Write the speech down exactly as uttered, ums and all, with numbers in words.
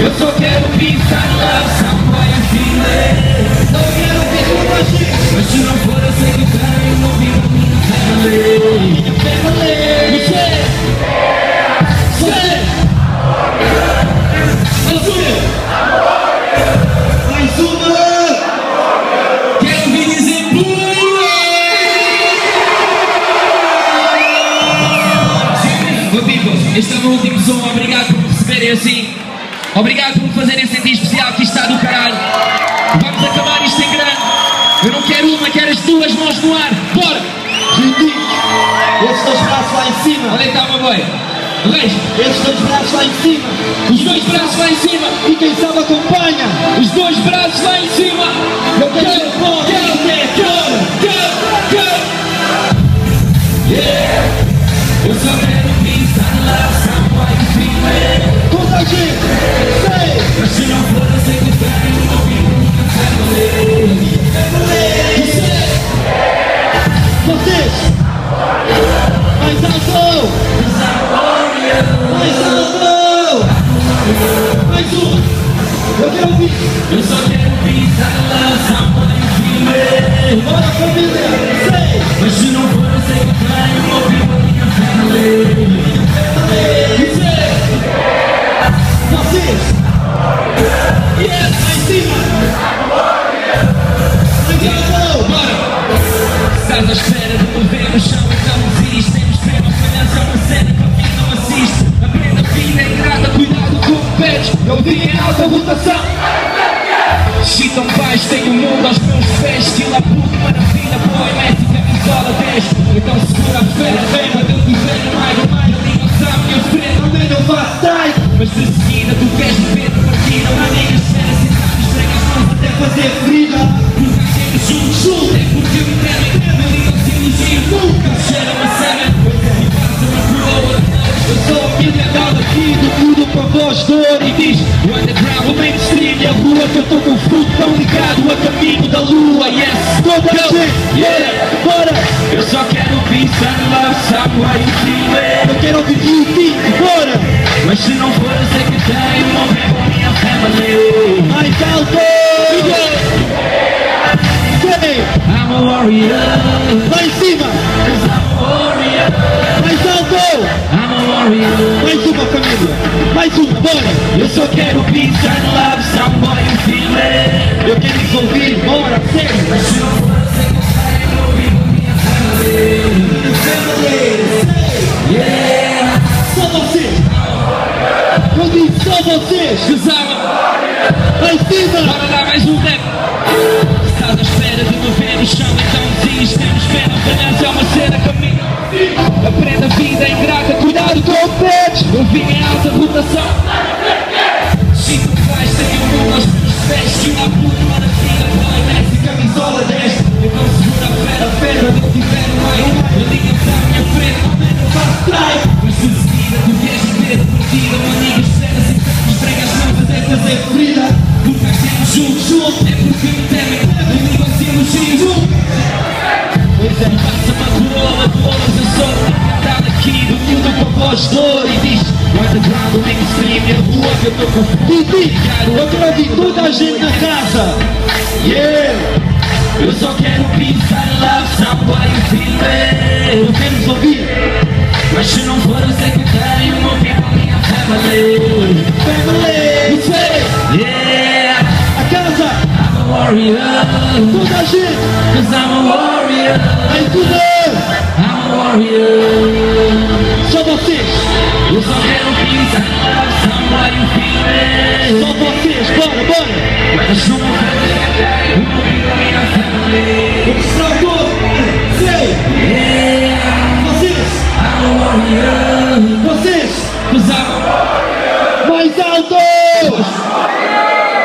Eu só quero pisar lá, samba e filé. Não quero ver com a gente, mas se não for eu sei que tenho uma vida minha family. Minha family. Você, você, mais uma. Quero ouvir dizer pula. Meu people, este é o meu último som. Obrigado por receberem assim. Obrigado por me fazerem sentir especial, que isto está do caralho. Vamos acabar isto em grande. Eu não quero uma, quero as duas mãos no ar. Bora! Ridículo! Esses dois braços lá em cima. Onde é que está o meu boi? Reis! Esses dois braços lá em cima. Os dois braços lá em cima. E quem sabe acompanha. Os dois braços lá em cima. Eu quero ser bom. Quero ter, quero, quero, quero. Yeah! Eu só quero pisar lá, samba e filé. Toda a gente, sei. Mas se não for eu sei que tenho uma vida minha family. Vocês, mais alto, mais alto, mais um, eu quero ouvir. Eu só quero pisar lá, samba e filé. Bora família, sei. Mas se não for eu sei que tenho uma vida minha family. Vocês, Yes, lá em cima, mais alto. bora! Estás à espera de me ver no chão, então desiste. Temos pena, falhança é uma cena que a vida não assiste. Aprenda a vida é ingrata, cuidado com o que pedes. Eu vi em alta rotação. Se tão baixo tenho o mundo aos meus pés. Estilo a puto, maravilha, boy, Messi, camisola dez. Então segura a fé, quando eu tiver no maio, maio, ali não está à minha frente. Também não faço trás, Mas de seguida tu queres me ver de partida. Uma amiga espera, sentado, esfrega as mãos até até fazer ferida. porque há sempre junto, junto. É porque eu entendo, entendo, ali não se elogio. Nunca cheira uma cena e passa-me a coroa. Eu sou a minha dada aqui do mundo com a voz de dor. E diz, o underground, o mainstream E a rua que eu tô com o fruto tão ligado a caminho da lua. yes, Toda a go, gente, yeah. bora. Eu só quero pisar lá, samba e filé. Eu quero ouvir ridículo, bora. Mas se não for eu sei que tenho uma vida minha family. Mais alto, sei. I'm a warrior, Lá em cima, cause I'm a warrior. mais alto. I'm a warrior. Mais uma família, mais uma, bora. Eu só quero pisar lá, samba e filé. Eu quero vos ouvir, bora, sério. Mas se não for eu sei que tenho uma vida minha family. Family, Yeah, só vocês. Eu disse só vocês. pesava. Lá em cima, Bora dar mais um rap. Estás à espera de me ver no chão, então desiste. Temos pena, falhança é uma cena caminho. Aprenda a vida é ingrata, cuidado com o pet. Eu vim em alta rotação. Sinto que vais, tenho o mundo aos meus pés. Se uma puta maravilha, boy, Messi, camisola dez. Então segura a fera, a fera, quando eu tiver no meio. Eu ligo para a minha frente, não me não faço trás. Mas de seguida tu queres me ver de partida. Uma amiga espera, assim que esfrega as mãos até fazer ferida. Porque nós temos junto, junto, é porque me temem. Eu ligo assim no X um. Pois é, passa-me a coroa de louros. Eu sou cantado aqui do mundo com a voz de dor. E diz, o underground, o mainstream, é a rua que eu tô com. Didi, eu quero ouvir toda a gente na casa. Yeah! Eu só quero pisar lá, samba e filé. Eu quero vos ouvir. Mas se não for eu sei que tenho uma vida minha family. Family, sei. Yeah! A casa, I'm a warrior, toda a gente. cause I'm a warrior. Em tudo, I'm a warrior. só vocês. Eu só quero pisar lá, samba e filé. Só vocês,